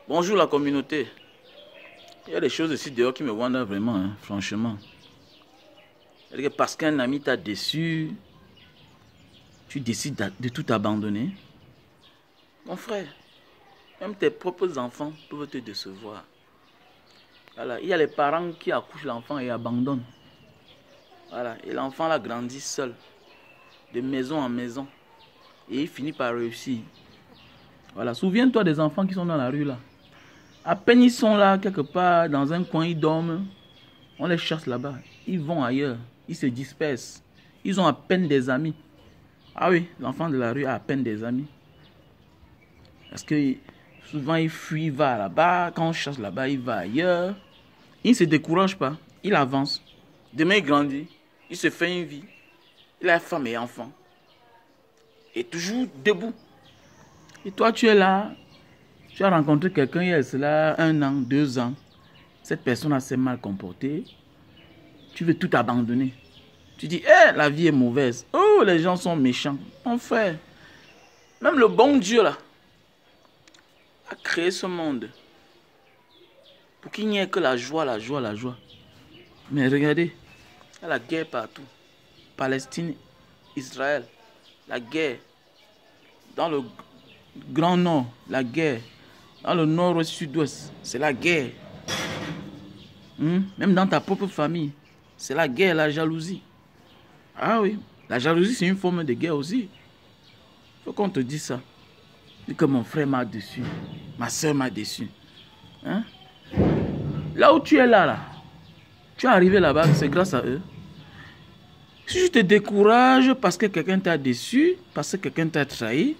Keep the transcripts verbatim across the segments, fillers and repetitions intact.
Bonjour la communauté. Il y a des choses ici dehors qui me vendent vraiment, hein, franchement. Que parce qu'un ami t'a déçu, tu décides de tout abandonner. Mon frère, même tes propres enfants peuvent te décevoir. Voilà, il y a les parents qui accouchent l'enfant et abandonnent. Voilà, et l'enfant là grandit seul, de maison en maison. Et il finit par réussir. Voilà, souviens-toi des enfants qui sont dans la rue là. À peine ils sont là, quelque part, dans un coin, ils dorment. On les chasse là-bas. Ils vont ailleurs. Ils se dispersent. Ils ont à peine des amis. Ah oui, l'enfant de la rue a à peine des amis. Parce que souvent il fuit, il va là-bas. Quand on chasse là-bas, il va ailleurs. Il ne se décourage pas. Il avance. Demain, il grandit. Il se fait une vie. Il a femme et enfant. Et toujours debout. Et toi, tu es là. Tu as rencontré quelqu'un il y a cela un an, deux ans. Cette personne s'est mal comportée. Tu veux tout abandonner. Tu dis, eh, la vie est mauvaise. Oh, les gens sont méchants. Mon frère, même le bon Dieu là, a créé ce monde pour qu'il n'y ait que la joie, la joie, la joie. Mais regardez, il y a la guerre partout. Palestine, Israël, la guerre. Dans le Grand Nord, la guerre. Dans le nord-ouest, sud-ouest, c'est la guerre. Hum? Même dans ta propre famille, c'est la guerre, la jalousie. Ah oui, la jalousie, c'est une forme de guerre aussi. Il faut qu'on te dise ça. Dis que mon frère m'a déçu, ma soeur m'a déçu. Hein? Là où tu es là, là, tu es arrivé là-bas, c'est grâce à eux. Si tu te décourages parce que quelqu'un t'a déçu, parce que quelqu'un t'a trahi,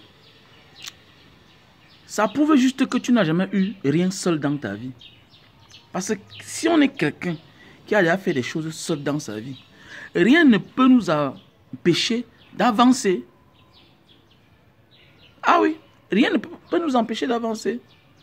ça prouve juste que tu n'as jamais eu rien seul dans ta vie. Parce que si on est quelqu'un qui a déjà fait des choses seul dans sa vie, rien ne peut nous empêcher d'avancer. Ah oui, rien ne peut nous empêcher d'avancer.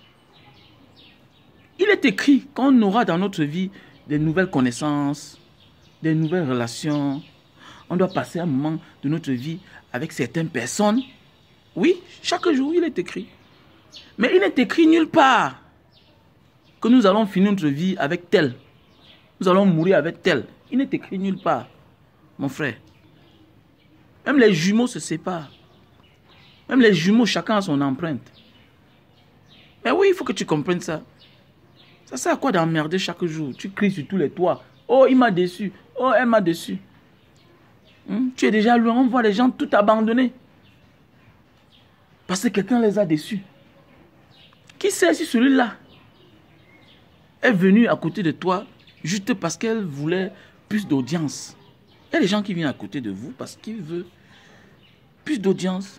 Il est écrit qu'on aura dans notre vie des nouvelles connaissances, des nouvelles relations. On doit passer un moment de notre vie avec certaines personnes. Oui, chaque jour, il est écrit. Mais il n'est écrit nulle part que nous allons finir notre vie avec tel. Nous allons mourir avec tel. Il n'est écrit nulle part, mon frère. Même les jumeaux se séparent. Même les jumeaux, chacun a son empreinte. Mais oui, il faut que tu comprennes ça. Ça sert à quoi d'emmerder chaque jour? Tu cries sur tous les toits. Oh, il m'a déçu. Oh, elle m'a déçu. Hum? Tu es déjà loin, on voit les gens tout abandonner. Parce que quelqu'un les a déçus. Qui sait si celui-là est venu à côté de toi juste parce qu'elle voulait plus d'audience. Il y a des gens qui viennent à côté de vous parce qu'ils veulent plus d'audience.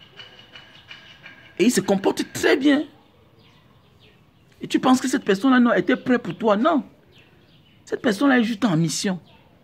Et ils se comportent très bien. Et tu penses que cette personne-là était prête pour toi? Non. Cette personne-là est juste en mission.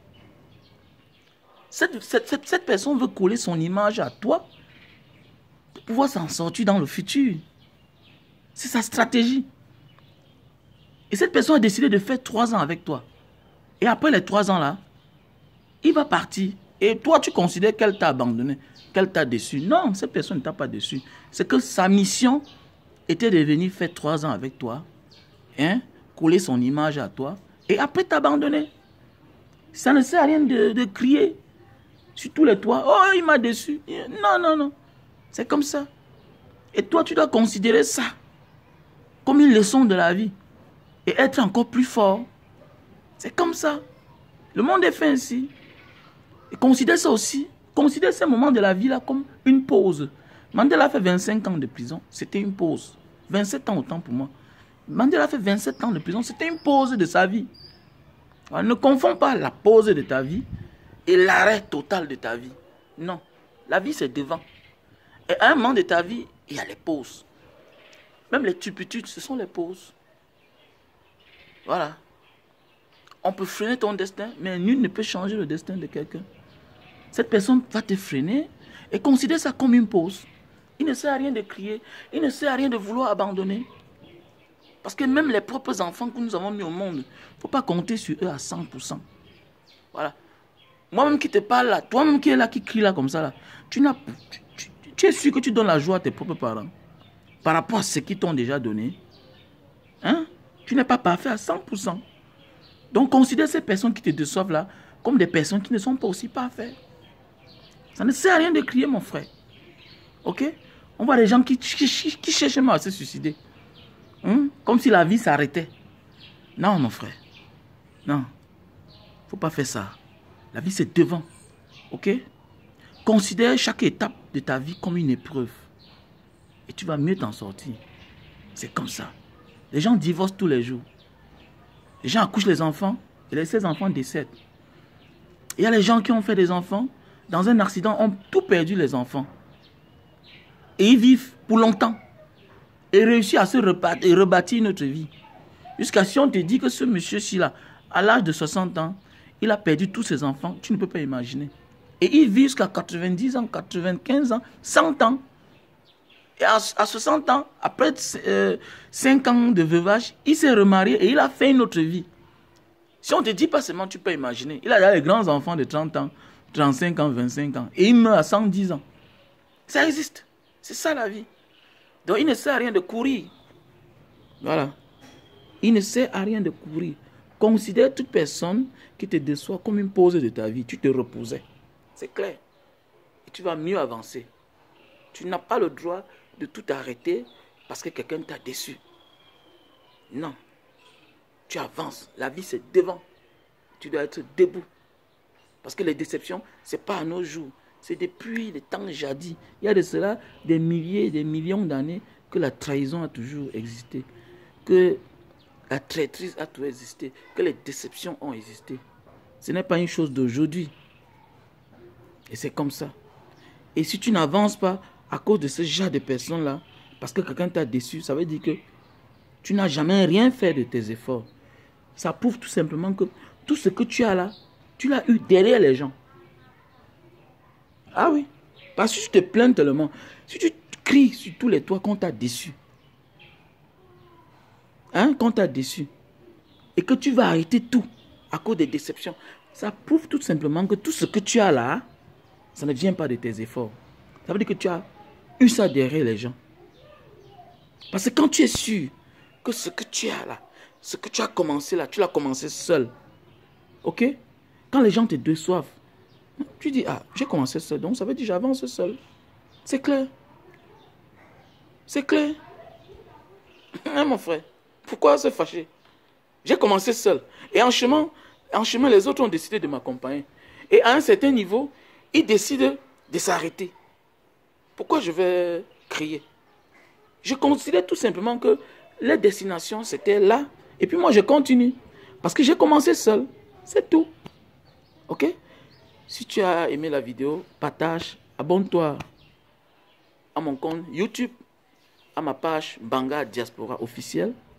Cette, cette, cette, cette personne veut coller son image à toi pour pouvoir s'en sortir dans le futur. C'est sa stratégie. Et cette personne a décidé de faire trois ans avec toi. Et après les trois ans là, il va partir. Et toi, tu considères qu'elle t'a abandonné, qu'elle t'a déçu. Non, cette personne ne t'a pas déçu. C'est que sa mission était de venir faire trois ans avec toi, hein, coller son image à toi, et après t'abandonner. Ça ne sert à rien de, de crier sur tous les toits. Oh, il m'a déçu. Non, non, non. C'est comme ça. Et toi, tu dois considérer ça comme une leçon de la vie. Et être encore plus fort. C'est comme ça. Le monde est fait ainsi. Et considère ça aussi. Considère ces moments de la vie là comme une pause. Mandela a fait vingt-cinq ans de prison. C'était une pause. vingt-sept ans autant pour moi. Mandela a fait vingt-sept ans de prison. C'était une pause de sa vie. Alors, ne confonds pas la pause de ta vie et l'arrêt total de ta vie. Non. La vie c'est devant. Et à un moment de ta vie, il y a les pauses. Même les turpitudes, ce sont les pauses. Voilà. On peut freiner ton destin, mais nul ne peut changer le destin de quelqu'un. Cette personne va te freiner et considère ça comme une pause. Il ne sert à rien de crier, il ne sert à rien de vouloir abandonner. Parce que même les propres enfants que nous avons mis au monde, il ne faut pas compter sur eux à cent pour cent. Voilà. Moi-même qui te parle là, toi-même qui es là, qui crie là comme ça, là, tu, n'as, tu, tu, tu es sûr que tu donnes la joie à tes propres parents par rapport à ce qu'ils t'ont déjà donné. Tu n'es pas parfait à cent pour cent. Donc, considère ces personnes qui te déçoivent là comme des personnes qui ne sont pas aussi parfaites. Ça ne sert à rien de crier, mon frère. Ok? On voit des gens qui, qui, qui, qui cherchent même à se suicider. Hum? Comme si la vie s'arrêtait. Non, mon frère. Non. Il ne faut pas faire ça. La vie, c'est devant. Ok? Considère chaque étape de ta vie comme une épreuve. Et tu vas mieux t'en sortir. C'est comme ça. Les gens divorcent tous les jours. Les gens accouchent les enfants et les, ces enfants décèdent. Il y a les gens qui ont fait des enfants, dans un accident, ont tout perdu les enfants. Et ils vivent pour longtemps. Et réussissent à se rebâtir, et rebâtir notre vie. Jusqu'à si on te dit que ce monsieur-ci là, à l'âge de soixante ans, il a perdu tous ses enfants, tu ne peux pas imaginer. Et il vit jusqu'à quatre-vingt-dix ans, quatre-vingt-quinze ans, cent ans. Et à, à soixante ans, après euh, cinq ans de veuvage, il s'est remarié et il a fait une autre vie. Si on ne te dit pas seulement, tu peux imaginer. Il a des grands enfants de trente ans, trente-cinq ans, vingt-cinq ans. Et il meurt à cent dix ans. Ça existe. C'est ça la vie. Donc il ne sert à rien de courir. Voilà. Il ne sert à rien de courir. Considère toute personne qui te déçoit comme une pause de ta vie. Tu te reposais. C'est clair. Et tu vas mieux avancer. Tu n'as pas le droit de tout arrêter parce que quelqu'un t'a déçu. Non. Tu avances. La vie, c'est devant. Tu dois être debout. Parce que les déceptions, ce n'est pas à nos jours. C'est depuis les temps jadis. Il y a de cela des milliers, des millions d'années que la trahison a toujours existé. Que la traîtrise a toujours existé. Que les déceptions ont existé. Ce n'est pas une chose d'aujourd'hui. Et c'est comme ça. Et si tu n'avances pas à cause de ce genre de personnes-là, parce que quelqu'un t'a déçu, ça veut dire que tu n'as jamais rien fait de tes efforts. Ça prouve tout simplement que tout ce que tu as là, tu l'as eu derrière les gens. Ah oui. Parce que tu te plains tellement. Si tu cries sur tous les toits qu'on t'a déçu, hein, qu'on t'a déçu, et que tu vas arrêter tout à cause des déceptions, ça prouve tout simplement que tout ce que tu as là, ça ne vient pas de tes efforts. Ça veut dire que tu as eu ça derrière les gens. Parce que quand tu es sûr que ce que tu as là, ce que tu as commencé là, tu l'as commencé seul. Ok? Quand les gens te déçoivent, tu dis, ah, j'ai commencé seul, donc ça veut dire que j'avance seul. C'est clair. C'est clair. Hein, mon frère? Pourquoi se fâcher? J'ai commencé seul. Et en chemin, en chemin, les autres ont décidé de m'accompagner. Et à un certain niveau, ils décident de s'arrêter. Pourquoi je vais crier? Je considère tout simplement que les destinations, c'était là. Et puis moi, je continue. Parce que j'ai commencé seul. C'est tout. Ok? Si tu as aimé la vidéo, partage, abonne-toi à mon compte YouTube, à ma page Banga Diaspora officielle.